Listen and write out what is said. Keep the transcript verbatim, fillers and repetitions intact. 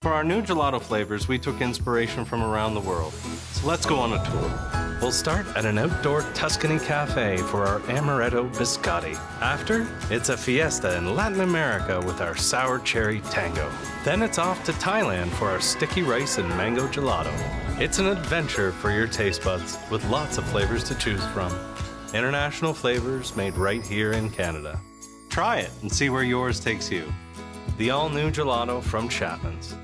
For our new gelato flavors, we took inspiration from around the world. So let's go on a tour. We'll start at an outdoor Tuscany cafe for our amaretto biscotti. After, it's a fiesta in Latin America with our sour cherry tango. Then it's off to Thailand for our sticky rice and mango gelato. It's an adventure for your taste buds with lots of flavors to choose from. International flavors made right here in Canada. Try it and see where yours takes you. The all-new gelato from Chapman's.